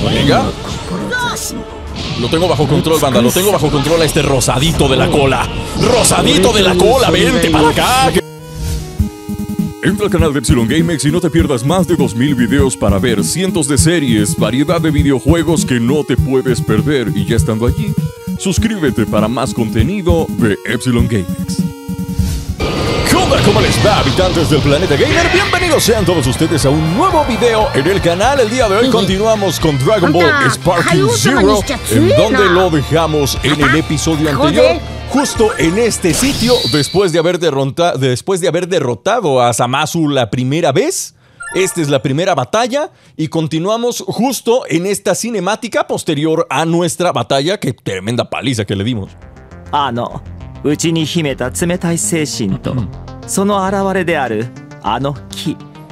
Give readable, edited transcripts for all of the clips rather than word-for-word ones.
Venga. Lo tengo bajo control, banda. Lo tengo bajo control a este rosadito de la cola. ¡Rosadito de la cola! ¡Vente para acá! Entra al canal de Epsilon GameX y no te pierdas más de 2000 videos para ver cientos de series, variedad de videojuegos que no te puedes perder. Y ya estando allí, suscríbete para más contenido de Epsilon GameX. ¿Cómo les va, habitantes del planeta gamer? Bienvenidos sean todos ustedes a un nuevo video en el canal. El día de hoy continuamos con Dragon Ball Sparking Zero, en donde lo dejamos en el episodio anterior, justo en este sitio, después de haber derrotado a Zamasu la primera vez. Esta es la primera batalla y continuamos justo en esta cinemática posterior a nuestra batalla. Qué tremenda paliza que le dimos. No. 内に秘めた冷たい精神とその現れであるあの木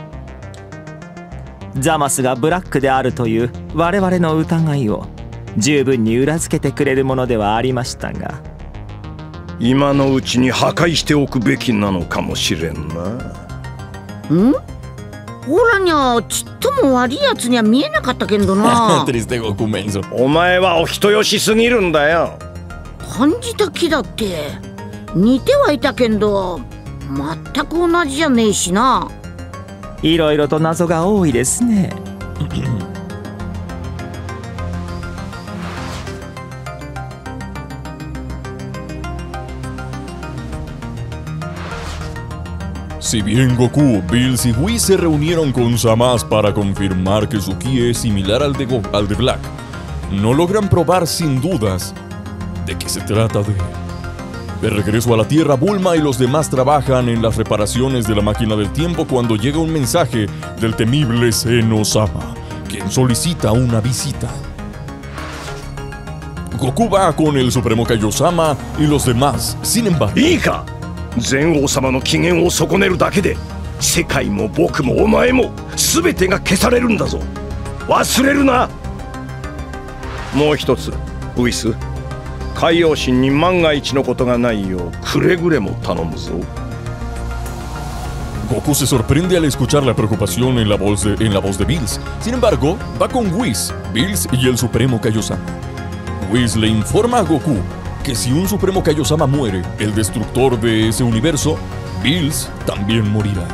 ザマスがブラックであるという我々の疑いを十分に裏付けてくれるものではありましたが今のうちに破壊しておくべきなのかもしれんな。 ほらにゃちっとも悪いやつには見えなかったけどな。 お前はお人よしすぎるんだよ。 感じた木だって似てはいたけど全く同じじゃねえしな。 いろいろと謎が多いですね。 Si bien Goku, Bills y Whis se reunieron con Zamasu para confirmar que su ki es similar al de Black, no logran probar sin dudas de qué se trata de... De regreso a la Tierra, Bulma y los demás trabajan en las reparaciones de la máquina del tiempo cuando llega un mensaje del temible Zeno-sama, quien solicita una visita. Goku va con el Supremo Kaiosama y los demás, sin embargo... いいか、全王様の機嫌を損ねるだけで世界も僕もお前も全てが消されるんだぞ。忘れるな。もう一つ、ウィス。海洋神に万が一のことがないようくれぐれも頼むぞ。 Goku se sorprende al escuchar la preocupación en la voz de Bills. Sin embargo, va con Whis, Bills y el Supremo Kaiosama. Whis le informa a Goku que si un Supremo Kaiosama muere, el destructor de ese universo, Bills también morirá.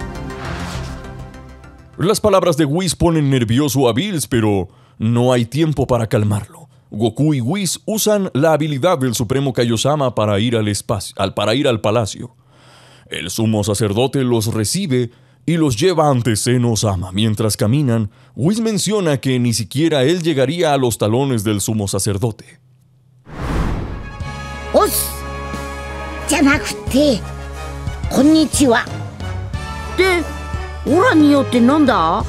Las palabras de Whis ponen nervioso a Bills, pero no hay tiempo para calmarlo. Goku y Whis usan la habilidad del Supremo Kaiosama para ir al palacio. El sumo sacerdote los recibe y los lleva ante Zeno-sama. Mientras caminan, Whis menciona que ni siquiera él llegaría a los talones del sumo sacerdote. ¡Os! じゃなくて、こんにちは。で、オラによってなんだ？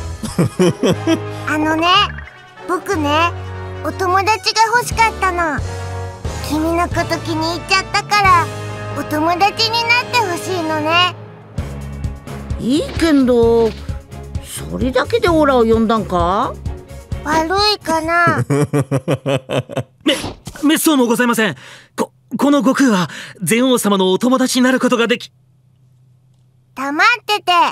僕ね、お友達が欲しかったの。君のこと気に入っちゃったからお友達になってほしいのね。 いいけどそれだけでオラを呼んだんか？ 悪いかな。 めっそうもございません。この悟空は全王様のお友達になることができ。 黙ってて。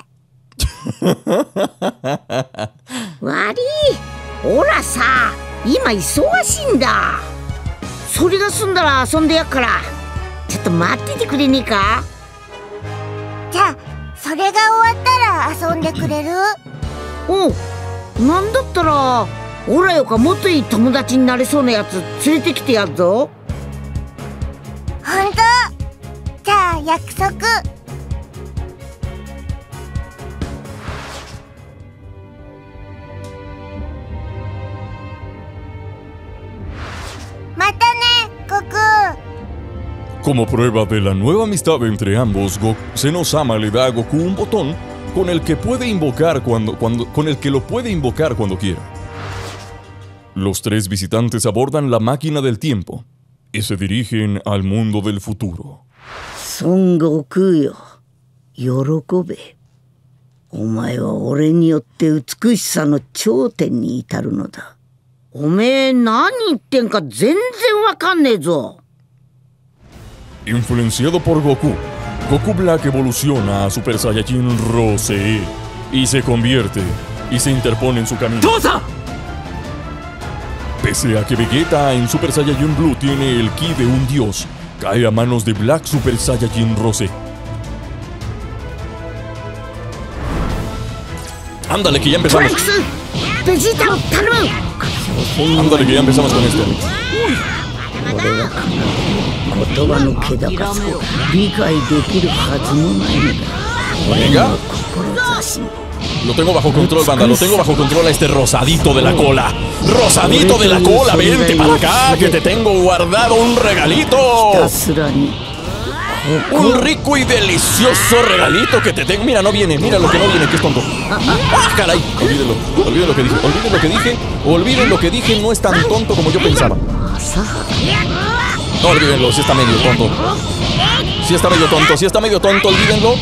悪い、オラさ今忙しいんだ。それが済んだら遊んでやっからちょっと待っててくれねえか？ じゃあそれが終わったら遊んでくれる？ おう、なんだったらオラよかもっといい友達になれそうなやつ連れてきてやるぞ。 ほんと？じゃあ約束。またね、悟空。 Como prueba de la nueva amistad entre ambos, Zeno-sama le da a Goku un botón con el que lo puede invocar cuando quiera. Los tres visitantes abordan la máquina del tiempo y se dirigen al mundo del futuro. Son Gokuよ、喜べ。お前は俺によって美しさの頂点に至るのだ。おめえ何言ってんか全然わかんねえぞ。 Influenciado por Goku, Goku Black evoluciona a Super Saiyajin Rose y se convierte y se interpone en su camino. ¡Tosa! Pese a que Vegeta en Super Saiyajin Blue tiene el ki de un dios, cae a manos de Black Super Saiyajin Rose. Ándale, que ya empezamos. Ándale, que ya empezamos con esto. 言葉の気高さを理解できるはずもないのだ。 Venga. Lo tengo bajo control, banda. Lo tengo bajo control a este rosadito de la cola. ¡Rosadito de la cola! ¡Vente para acá! ¡Que te tengo guardado un regalito! Un rico y delicioso regalito que te tengo. Mira, no viene. Mira lo que no viene, que es tonto. ¡Ah, caray! Olvídenlo. Olviden lo que dije. Olviden lo que dije. Olviden lo que dije. No es tan tonto como yo pensaba. No, olvídenlo. Sí está medio tonto. Sí está medio tonto. Sí está medio tonto. Olvídenlo.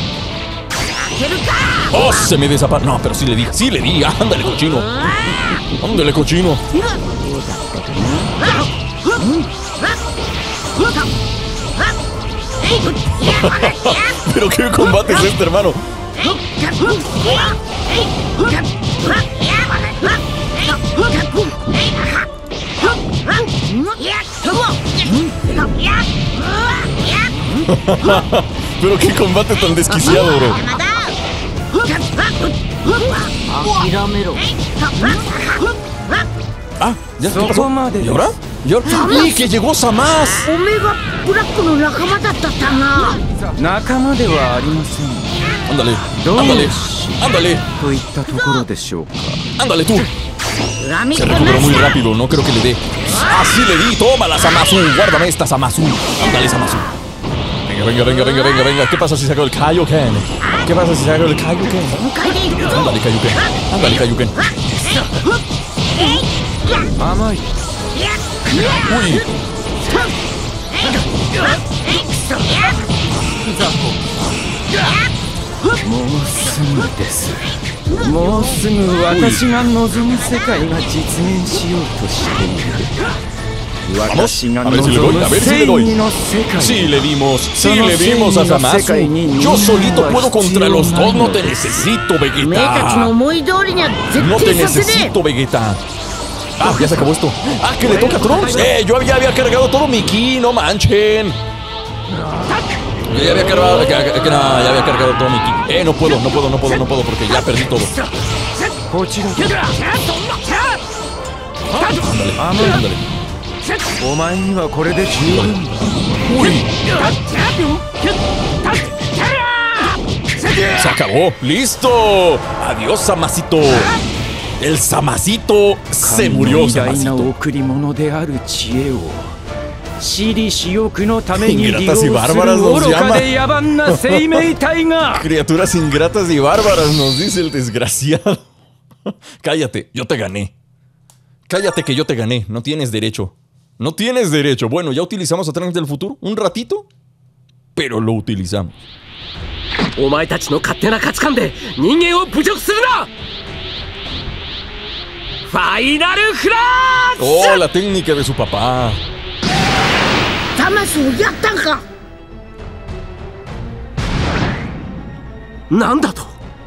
¡Oh! Se me desapareció. No, pero sí le di. Sí le di. Ándale, cochino. Ándale, cochino. Pero qué combate es este, hermano. Pero qué combate tan desquiciado, bro. Ah, ya, ¿qué pasó? ¿Y ahora? ¿Y ahora? ¡Y que llegó Samas! Ándale, ándale, ándale. Ándale tú. Se recuperó muy rápido, no creo que le dé. ¡Así le di! ¡Tómala, Zamasu! Guárdame esta, Zamasu. Ándale, Zamasu. Venga. ¿Qué pasa si saco el Kaioken? ¿Qué pasa si saco el Kaioken? Ándale, Kaioken. Ándale, Kaioken. Uy. Vamos, a ver si le doy, a ver si le doy. Sí le dimos a Zamasu. Yo solito puedo contra los dos, no te necesito, Vegeta. No te necesito, Vegeta. Ah, ya se acabó esto. Ah, que le toca a Trunks. Yo ya había cargado todo mi ki, no manchen. Yo ya había cargado, ya había cargado todo mi ki. No puedo porque ya perdí todo. Ándale. Uy. Se acabó. ¡Listo! Adiós, Samasito. El Samasito se murió, Samasito. Ingratas y bárbaras nos llama. Criaturas ingratas y bárbaras, nos dice el desgraciado. Cállate, yo te gané. Cállate que yo te gané. No tienes derecho. No tienes derecho. Bueno, ya utilizamos a Trunks del futuro. Un ratito. Pero lo utilizamos. Oh, la técnica de su papá. ¿Nandato?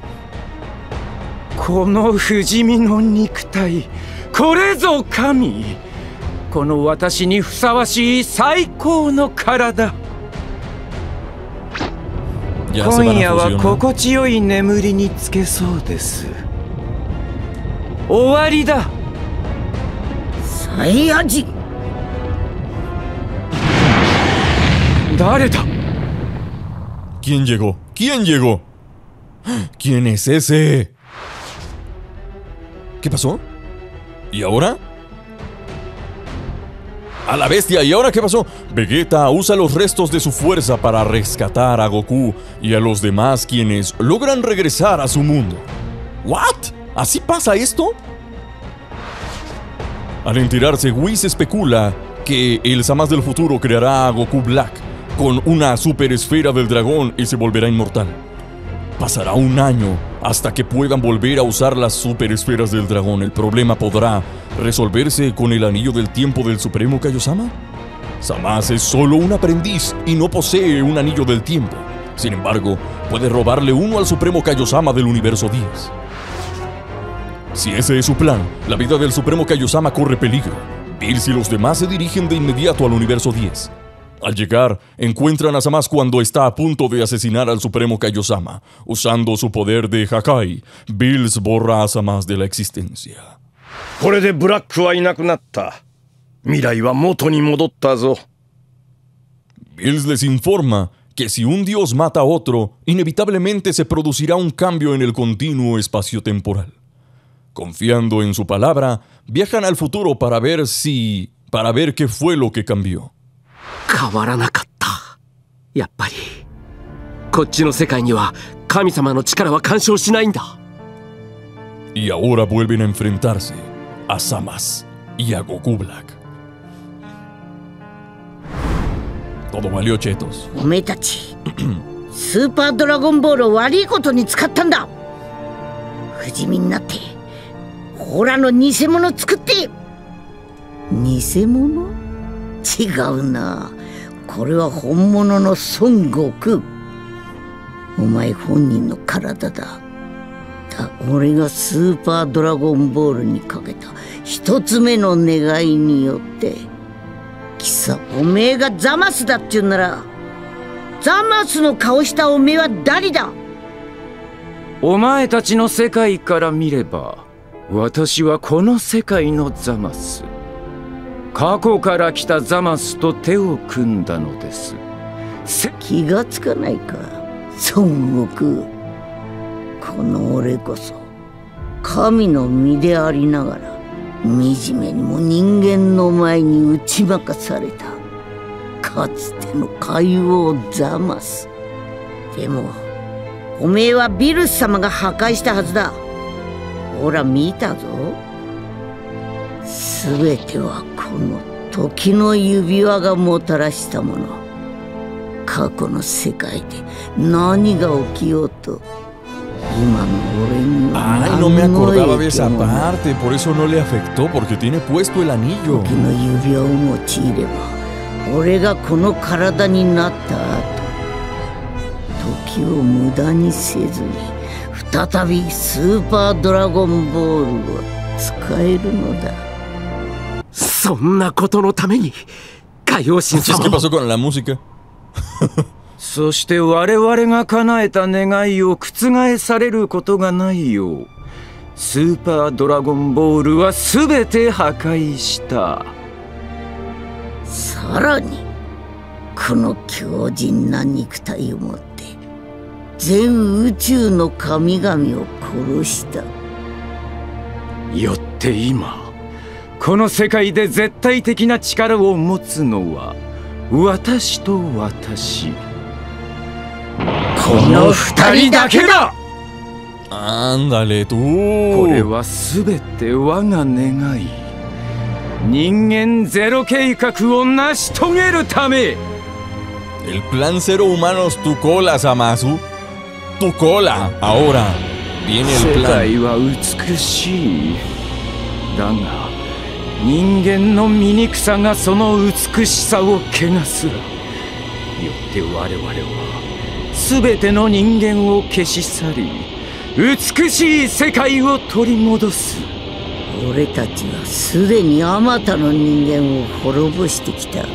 この不死身の肉体、これぞ神。この私にふさわしい最高の体。今夜は心地よい眠りにつけそうです。終わりだ。サイヤ人。誰だ？ ¿Quién llegó? ¿Quién llegó? ¿Quién es ese? ¿Qué pasó? ¿Y ahora? ¡A la bestia! ¿Y ahora qué pasó? Vegeta usa los restos de su fuerza para rescatar a Goku y a los demás quienes logran regresar a su mundo. ¿What? ¿Así pasa esto? Al enterarse, Whis especula que el Samas del futuro creará a Goku Black con una super esfera del dragón y se volverá inmortal. Pasará un año hasta que puedan volver a usar las super esferas del dragón. ¿El problema podrá resolverse con el anillo del tiempo del Supremo Kaiosama? Samas es solo un aprendiz y no posee un anillo del tiempo. Sin embargo, puede robarle uno al Supremo Kaiosama del universo 10. Si ese es su plan, la vida del Supremo Kaiosama corre peligro. Bills y los demás se dirigen de inmediato al universo 10. Al llegar, encuentran a Zamasu cuando está a punto de asesinar al Supremo Kaiosama. Usando su poder de Hakai, Bills borra a Zamasu de la existencia. これでブラックはいなくなった。未来は元に戻ったぞ。 Bills les informa que si un dios mata a otro, inevitablemente se producirá un cambio en el continuo espacio-temporal. Confiando en su palabra, viajan al futuro para ver qué fue lo que cambió. 変わらなかった。やっぱりこっちの世界には神様の力は干渉しないんだ。 Y ahora vuelven a enfrentarse a Zamasu y a Goku Black. Todo valió chetos. おめえたちスーパードラゴンボールを悪いことに使ったんだ。不死身になってホラの偽物作って。偽物？違うな。これは本物の孫悟空。お前本人の体だ。俺がスーパードラゴンボールにかけた一つ目の願いによって、貴様おめえがザマスだって言うなら、ザマスの顔したおめえは誰だ？ お前たちの世界から見れば、私はこの世界のザマス。過去から来たザマスと手を組んだのです。 気がつかないか、孫悟空。この俺こそ神の身でありながら、惨めにも人間の前に打ち負かされたかつての海王ザマス。でもおめえはビルス様が破壊したはずだ。ほら見たぞ。全てはこの時の指輪がもたらしたもの。過去の世界で何が起きようと、 Ay, no me acordaba de esa parte, por eso no le afectó, porque tiene puesto el anillo. 時の指輪を用いれば俺がこの体になった後、時を無駄にせずに再びスーパードラゴンボールを使えるのだ。 そんなことのために海王神様。 ¿Qué pasó con la música? そして我々が叶えた願いを覆されることがないよう、スーパードラゴンボールは全て破壊した。 さらにこの強靭な肉体を持って全宇宙の神々を殺した。 よって今この世界で絶対的な力を持つのは私と私、この二人だけだ。 Ándale tú. これはすべて我が願い、人間ゼロ計画を成し遂げるため。 El plan cero humanos, tu cola, Zamasu. Tu cola. Ahora viene el 世 plan. 界は美しい。だが人間の醜さがその美しさを汚す。よって我々は全ての人間を消し去り、美しい世界を取り戻す。 俺たちはすでにあまたの人間を滅ぼしてきた。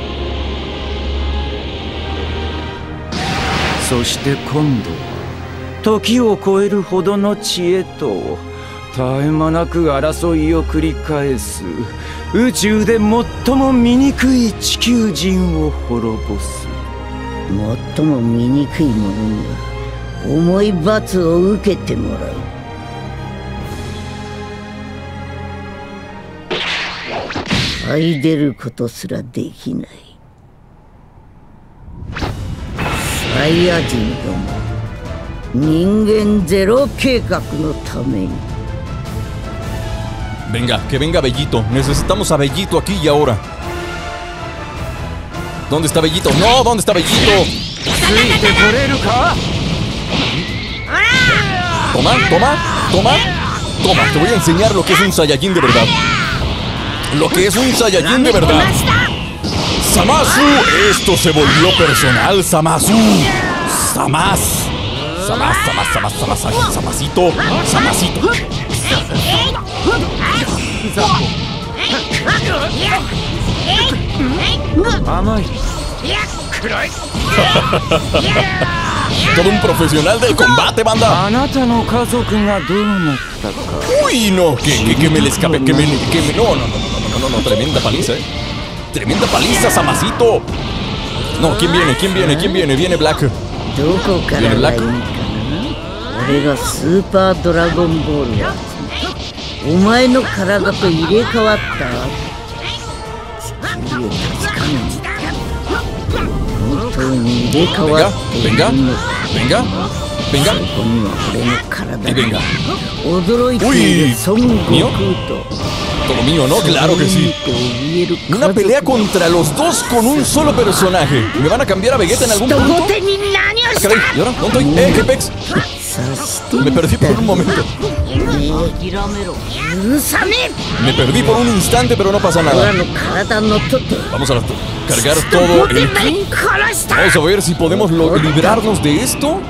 そして今度時を超えるほどの知恵と絶え間なく争いを繰り返す宇宙で最も醜い地球人を滅ぼす。 最も醜い者には重い罰を受けてもらう。這出ることすらできないサイヤ人ども、人間ゼロ計画のために。 Venga, que venga Bellito. Necesitamos a Bellito aquí y ahora. ¿Dónde está Bellito? ¡No! ¿Dónde está Bellito? Toma, toma, toma. Toma, te voy a enseñar lo que es un Saiyajin de verdad. Lo que es un Saiyajin de verdad. ¡Zamasu! Esto se volvió personal, Zamasu. Zamas. Zamas, Zamas, Zamas, Zamas, Zamasito. Zamasito. Todo un profesional del combate, banda. Uy, no, que me le escape, no, tremenda paliza, tremenda paliza, Samacito. No, ¿quién viene? Viene Black. Viene Black. 俺がスーパードラゴンボールをお前の体と入れ替わった地球を確かめに本当に入れ替わっているのか。そこには俺の体が驚いている孫悟空と Todo mío, ¿no? Claro que sí. Una pelea contra los dos con un solo personaje. ¿Me van a cambiar a Vegeta en algún punto? Caray, ¿y ahora? ¿Dónde estoy? Jepex. Me perdí por un momento. Me perdí por un instante, pero no pasa nada. Vamos a cargar todo el ki. Vamos a ver si podemos librarnos de esto.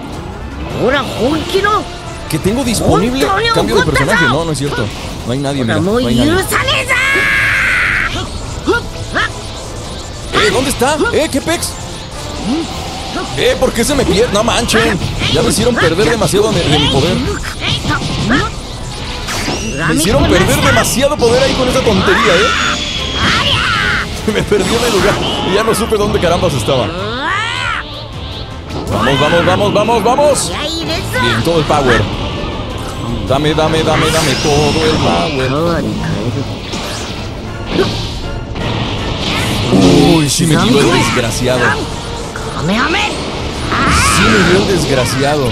Que tengo disponible cambio de personaje. No, no es cierto. No hay nadie, mira. No hay nadie. ¿Dónde está? Jepex. ¿Por qué se me pierde? No manchen. Ya me hicieron perder demasiado de mi poder. Me hicieron perder demasiado poder ahí con esa tontería, Me perdí en el lugar y ya no supe dónde carambas estaba. Vamos. Bien, todo el power. Dame todo el power. Uy, sí me dio el desgraciado. Sí me dio el desgraciado.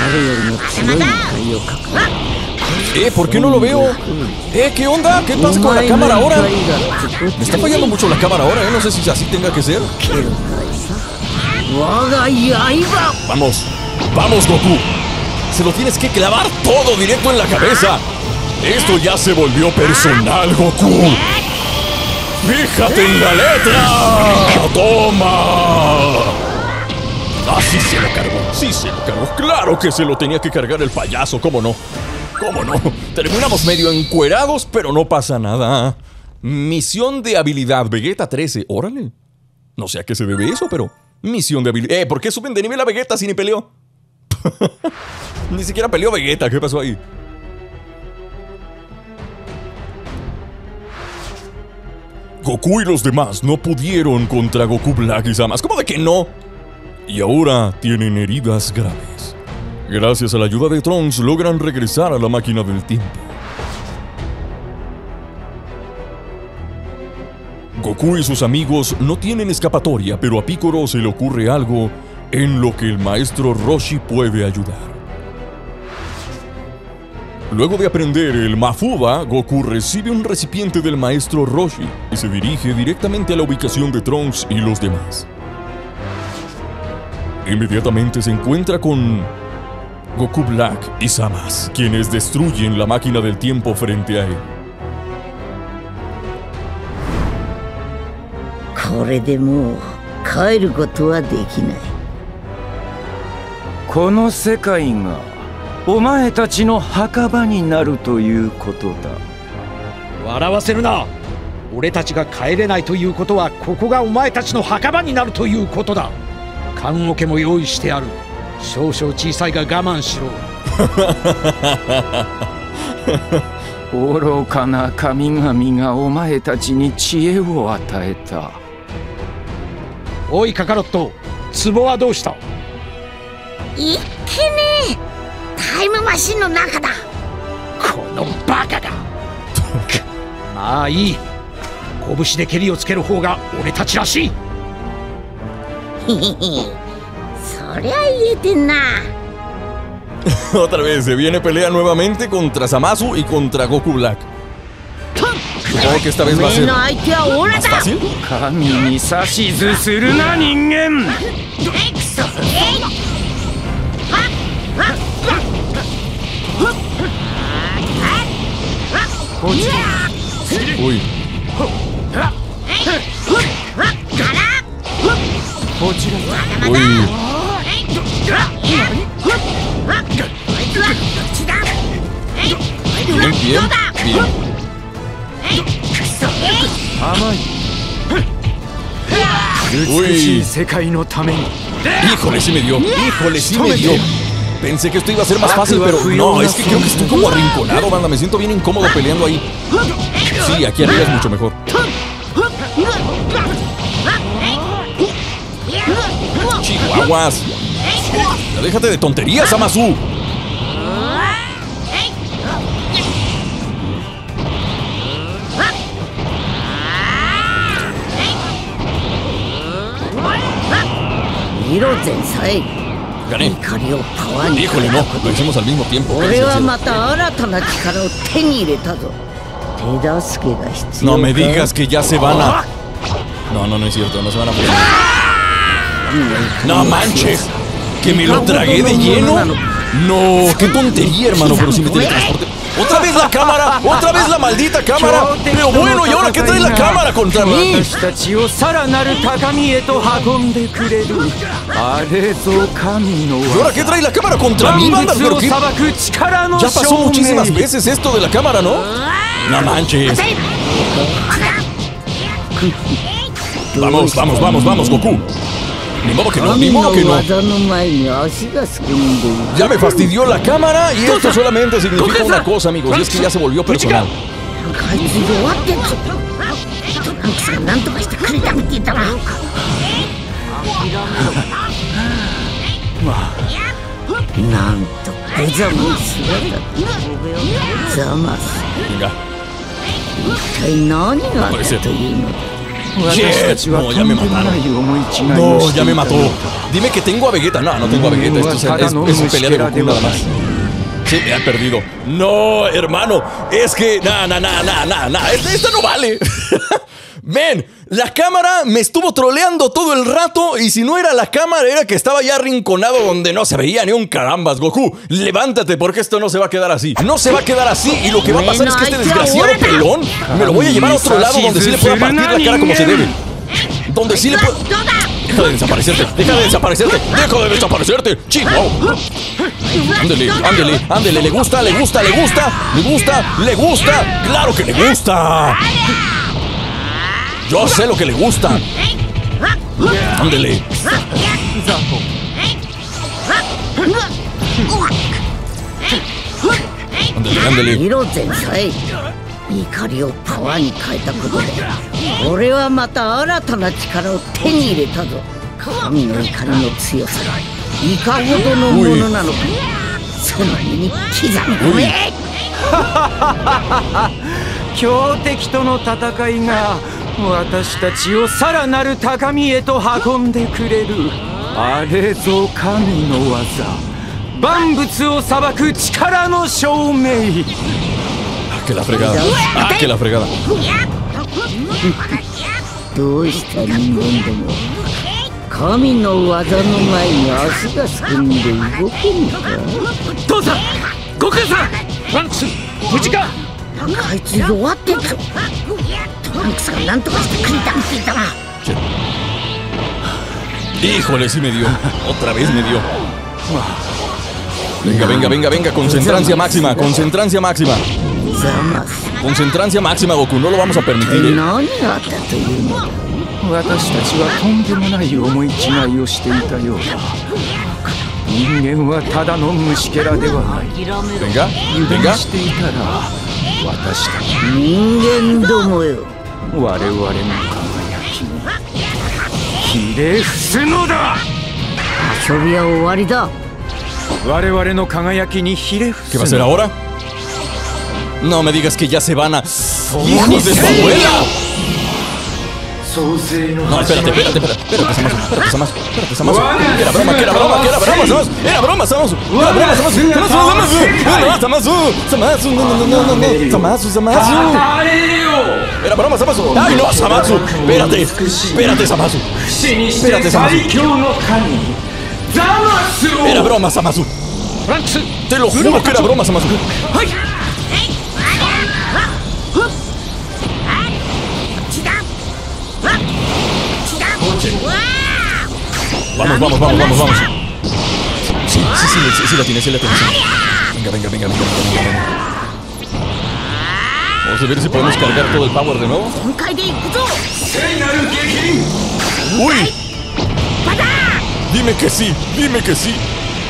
¿Por qué no lo veo? ¿Qué onda? ¿Qué pasa con la cámara ahora? Me está fallando mucho la cámara ahora, No sé si así tenga que ser. Vamos, Goku. Se lo tienes que clavar todo directo en la cabeza. Esto ya se volvió personal, Goku. ¡Fíjate en la letra! ¡Toma! Sí se lo cargó. Claro que se lo tenía que cargar el payaso, ¿cómo no? Terminamos medio encuerados, pero no pasa nada. Misión de habilidad, Vegeta 13. Órale. No sé a qué se debe eso, pero... Misión de habilidad. ¿Por qué suben de nivel a Vegeta si ni peleó? Ni siquiera peleó Vegeta, ¿qué pasó ahí? Goku y los demás no pudieron contra Goku Black y Zamasu. ¿Cómo de que no? Y ahora tienen heridas graves. Gracias a la ayuda de Trunks logran regresar a la máquina del tiempo. Goku y sus amigos no tienen escapatoria, pero a Piccolo se le ocurre algo en lo que el maestro Roshi puede ayudar. Luego de aprender el Mafuba, Goku recibe un recipiente del maestro Roshi y se dirige directamente a la ubicación de Trunks y los demás. Inmediatamente se encuentra con Goku Black y Zamasu, quienes destruyen la máquina del tiempo frente a él. これでもう帰ることはできない。 この世界がお前たちの墓場になるということだ。 笑わせるな。俺たちが帰れないということはここがお前たちの墓場になるということだ。棺桶も用意してある。少々小さいが我慢しろ。 愚かな神々がお前たちに知恵を与えた。 おいカカロット、壺はどうした？ いっけねえ。タイムマシンの中だ。 このバカが。まあいい。拳で蹴りをつける方が俺たちらしい。 そりゃ言えてんな。 Otra vez se viene pelea nuevamente contra Zamasu y contra Goku Black. Supongo que esta vez va a ser más fácil. 神に指図するな人間。 おい。おい。Bien. 甘い。美しい世界のために。 Híjole, sí me dio. Híjole, sí me dio. Pensé que esto iba a ser más fácil, pero no, es que creo que estoy como arrinconado, banda. Me siento bien incómodo peleando ahí. Sí, aquí arriba es mucho mejor. Chihuahuas. Ya déjate de tonterías, Zamasu. Gané. Híjole, no, lo hicimos al mismo tiempo. No me digas que ya se van a... No, no es cierto, no se van a poner. No manches, que me lo tragué de lleno. No, qué tontería, hermano, pero si me teletransporté. ¡Otra vez la cámara! ¡Otra vez la maldita cámara! Pero bueno, ¿y ahora qué trae la cámara contra mí? ¿Y ahora qué trae la cámara contra mí, banda? ¿Pero qué? Ya pasó muchísimas veces esto de la cámara, ¿no? No manches. Vamos, vamos, vamos, vamos, Goku. Ni modo que no, ni modo que no. Ya me fastidió la cámara y esto solamente significa una cosa, amigos, y es que ya se volvió personal. Venga. Puede ser. Yes. No, ya me mataron. No, ya me mató. Dime que tengo a Vegeta. No, no tengo a Vegeta. Esto es pelea de Goku nada más. Sí, me han perdido. No, hermano. Es que... Esta no vale. Ven, la cámara me estuvo troleando todo el rato. Y si no era la cámara, era que estaba ya arrinconado donde no se veía ni un carambas. Goku, levántate porque esto no se va a quedar así. No se va a quedar así. Y lo que va a pasar es que este desgraciado pelón me lo voy a llevar a otro lado donde sí le pueda partir la cara como se debe. Donde sí le pueda... Deja de desaparecerte, deja de desaparecerte, deja de desaparecerte. Chihuahua. Ándele, ándele, ándele. Le gusta, le gusta, le gusta, le gusta, le gusta. Claro que le gusta. Yo sé lo que le gusta. Ándele. Ándele, ándele. Que la fregada. Ah, que la fregada. Híjole, sí me dio. Otra vez me dio. Venga, venga, venga, venga. Concentrancia máxima, concentrancia máxima. Concentrancia máxima, Goku. No lo vamos a permitir. Venga. Venga. ¿Qué va a hacer ahora? No me digas que ya se van a... ¡Hijos de su abuela! No, espérate, Zamasu. Era broma, Zamasu. Era broma, Zamasu. ¡Ay, no, Zamasu! Espérate, Zamasu. Era broma, Zamasu. Te lo juro que era broma, Zamasu. Vamos. Sí, la tiene. Venga. Vamos a ver si podemos cargar todo el power de nuevo. ¡Uy! Dime que sí, dime que sí.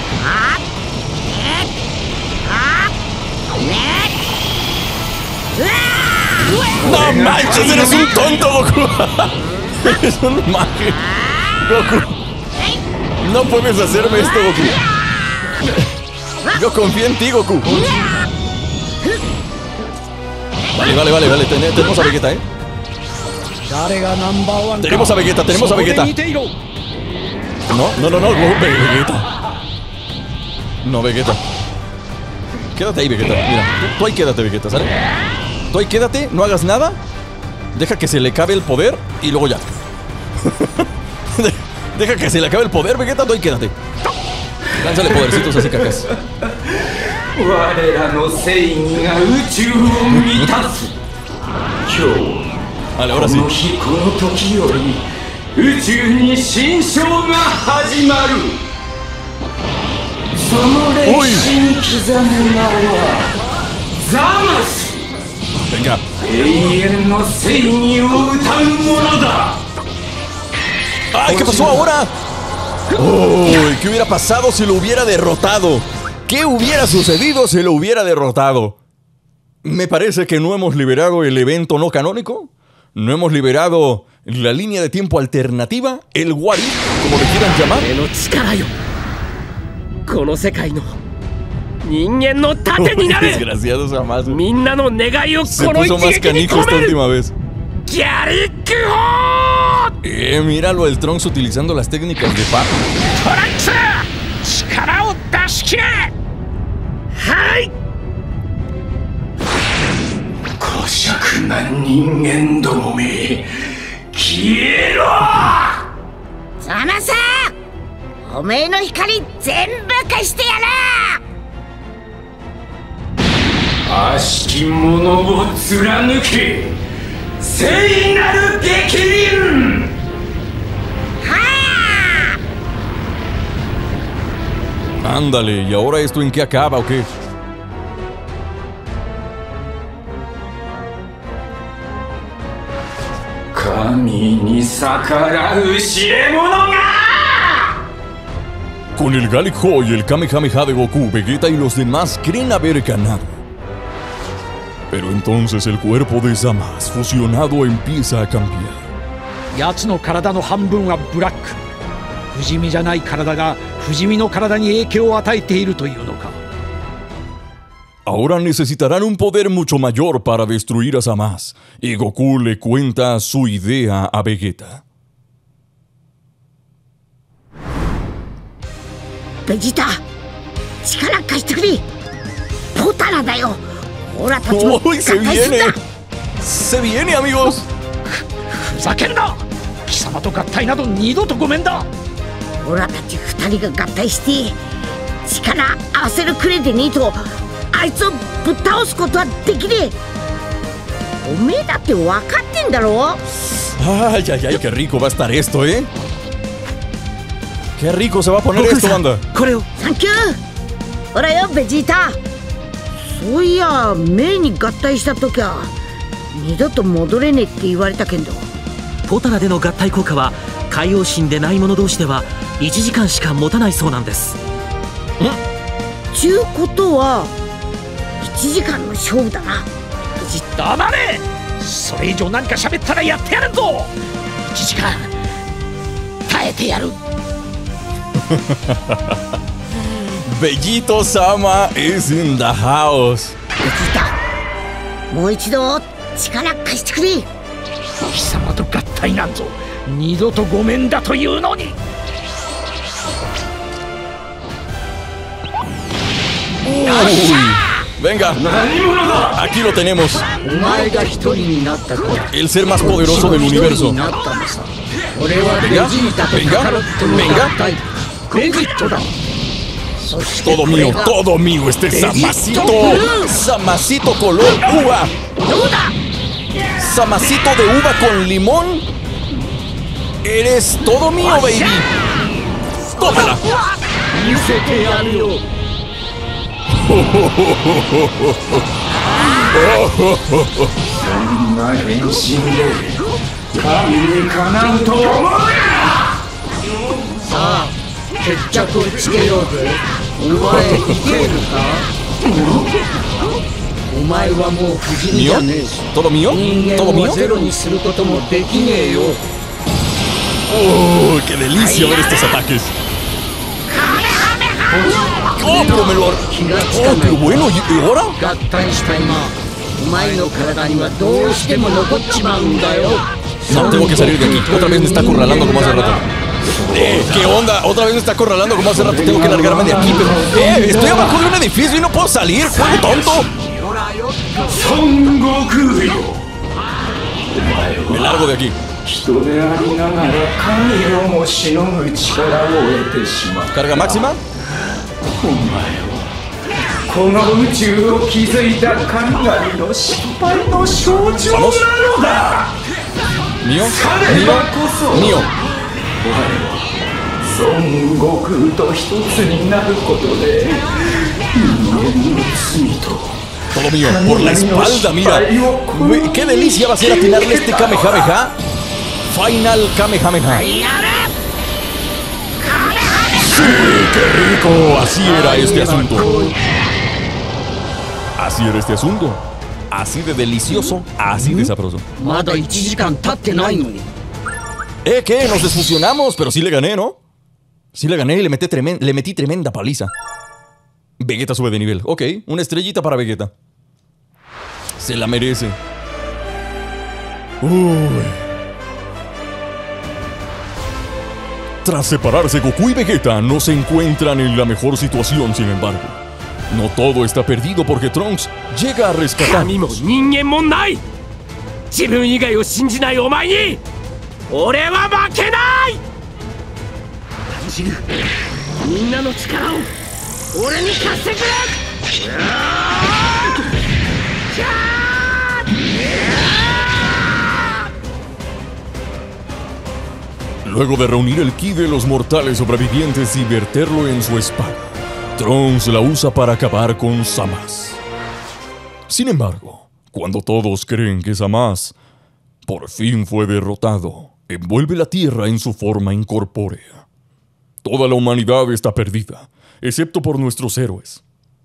¡No manches! ¡Eres un tonto, Goku! ¡Eres un maje! Goku, no puedes hacerme esto, Goku. Yo confío en ti, Goku. Vale. Tenemos a Vegeta, Tenemos a Vegeta, No, Vegeta. No, Vegeta. Quédate ahí, Vegeta. Mira, tú ahí quédate, Vegeta, ¿sale? Tú ahí quédate, no hagas nada. Deja que se le acabe el poder y luego ya. Deja que se le acabe el poder, Vegeta, tú ahí quédate. Lánzale podercitos así, cacas. Vale, ahora sí. ¡Uy! Venga. ¡Ay! ¿Qué pasó ahora? ¡Uy! ¿Qué hubiera pasado si lo hubiera derrotado? ¿Qué hubiera sucedido si lo hubiera derrotado? Me parece que no hemos liberado el evento no canónico. No hemos liberado la línea de tiempo alternativa. El What If, como le quieran llamar. Desgraciados jamás. Se puso más canijo esta última vez. Míralo, el Trunks utilizando las técnicas de Pac. Ándale, ¿y ahora esto en qué acaba o qué? Con el Gallic Ho y el Kamehameha de Goku, Vegeta y los demás creen haber ganado. Pero entonces el cuerpo de Zamasu fusionado empieza a cambiar. Ahora necesitarán un poder mucho mayor para destruir a Zamasu, y Goku le cuenta su idea a Vegeta. Vegeta, ¡Uy, se viene! ¡Se viene, amigos! Ay, qué rico va a estar esto, ¿eh? Qué rico se va a poner esto, banda. ¡Thank you! ¡Hora yo, Vegeta! そういや、目に合体した時は二度と戻れねえって言われたけど。 ポタラでの合体効果は海王神でない者同士では1時間しか持たないそうなんです。 ちゅうことは1時間の勝負だな。 黙れ！それ以上何か喋ったらやってやるぞ。1時間耐えてやる。 Vegito-sama is in the house. Vegeta, もう一度力貸してくれ。 貴様と合体なんぞ二度とごめんだというのに。 Venga, aquí lo tenemos. El ser más poderoso del universo. Venga. Todo mío, este Zamasito color uva. Zamasito de uva con limón. Eres todo mío, baby. Tómala. んな変身で神にかなうと思うな。 さあ決着をつけようぜ。お前いけるか。お前はもう不死身じゃねえし、人間をゼロにすることもできねえよ。 ¡Oh, qué delicia ver estos ataques! ¡Oh, pero me lo... ¡Oh, pero bueno! ¿Y ahora? 合体した今、お前の体にはどうしても残っちまうんだよ。 No, tengo que salir de aquí. Otra vez me está acorralando como hace rato. ¿Qué onda? Otra vez me está acorralando como hace rato. Tengo que largarme de aquí, pero... estoy abajo de un edificio y no puedo salir. ¡Juego tonto! Son Gokuよ。 Me largo de aquí. 人でありながら神をもしのぐ力を得てしまった。 ¿Carga máxima? お前はこの宇宙を築いた神々の失敗の象徴なのだ。 ¿Mío? さればこそ ¿Mío? 我は孫悟空と一つになることで人間の罪と Todo mío, por la espalda, mira. ¡Qué delicia va a ser atinarle este Kamehameha! Final Kamehameha. ¡Sí, qué rico! Así era este asunto. Así era este asunto. Así de delicioso, así de sabroso. ¿Qué? Nos desfusionamos, pero sí le gané, ¿no? Sí le gané y le metí tremenda paliza. Vegeta sube de nivel. Ok, una estrellita para Vegeta. Se la merece. Uy. Tras separarse, Goku y Vegeta no se encuentran en la mejor situación, sin embargo. No todo está perdido porque Trunks llega a rescatarlos. Luego de reunir el ki de los mortales sobrevivientes y verterlo en su espada, Trunks la usa para acabar con Zamasu. Sin embargo, cuando todos creen que Zamasu por fin fue derrotado, envuelve la tierra en su forma incorpórea. Toda la humanidad está perdida, excepto por nuestros héroes.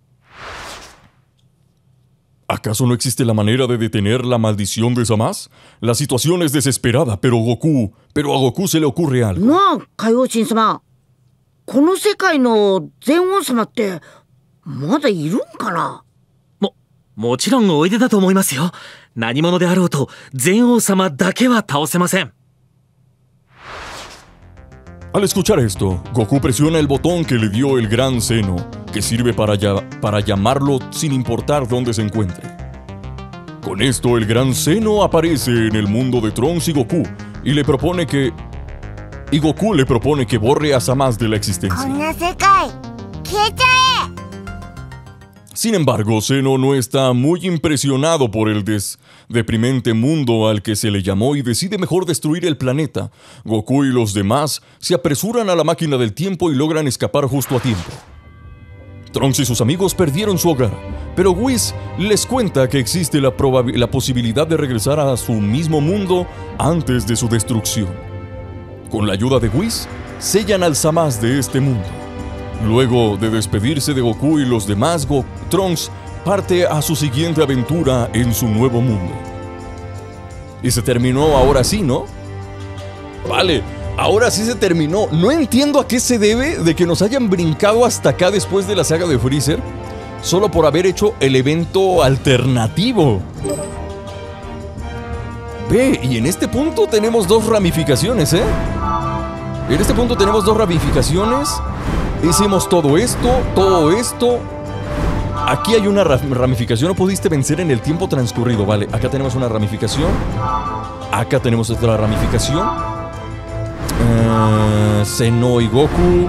¿Acaso no existe la manera de detener la maldición de Zamasu? La situación es desesperada, pero a Goku se le ocurre algo. No, Kaioshin-sama. この世界の全王様ってまだいるんかな？ もちろんおいでだと思いますよ。何者であろうと全王様だけは倒せません。 Al escuchar esto, Goku presiona el botón que le dio el gran seno, que sirve para llamarlo sin importar dónde se encuentre. Con esto, el gran seno aparece en el mundo de Trunks y Goku, y Goku le propone que borre a Zamasu de la existencia. Sin embargo, Zeno no está muy impresionado por el deprimente mundo al que se le llamó y decide mejor destruir el planeta. Goku y los demás se apresuran a la máquina del tiempo y logran escapar justo a tiempo. Trunks y sus amigos perdieron su hogar, pero Whis les cuenta que existe la posibilidad de regresar a su mismo mundo antes de su destrucción. Con la ayuda de Whis, sellan al Zamasu de este mundo. Luego de despedirse de Goku y los demás, Trunks parte a su siguiente aventura en su nuevo mundo. Y se terminó ahora sí, ¿no? Vale, ahora sí se terminó. No entiendo a qué se debe de que nos hayan brincado hasta acá después de la saga de Freezer, solo por haber hecho el evento alternativo. Ve, y en este punto tenemos dos ramificaciones, ¿eh? En este punto tenemos dos ramificaciones. Hicimos todo esto. Aquí hay una ramificación. No pudiste vencer en el tiempo transcurrido. Vale, acá tenemos una ramificación. Acá tenemos otra ramificación. Zeno y Goku.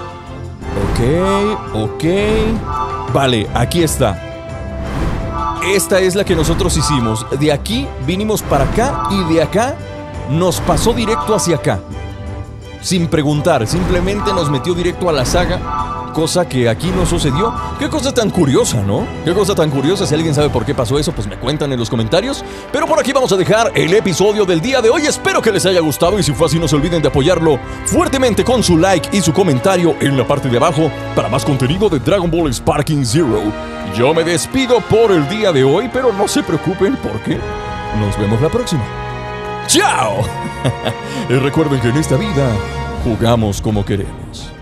Ok. Vale, aquí está. Esta es la que nosotros hicimos. De aquí vinimos para acá y de acá nos pasó directo hacia acá. Sin preguntar, simplemente nos metió directo a la saga cosa que aquí no sucedió. Qué cosa tan curiosa, ¿no? Qué cosa tan curiosa. Si alguien sabe por qué pasó eso, pues me cuentan en los comentarios. Pero por aquí vamos a dejar el episodio del día de hoy. Espero que les haya gustado y si fue así no se olviden de apoyarlo fuertemente con su like y su comentario en la parte de abajo para más contenido de Dragon Ball Sparking Zero. Yo me despido por el día de hoy, pero no se preocupen porque nos vemos la próxima. ¡Chao! Y recuerden que en esta vida jugamos como queremos.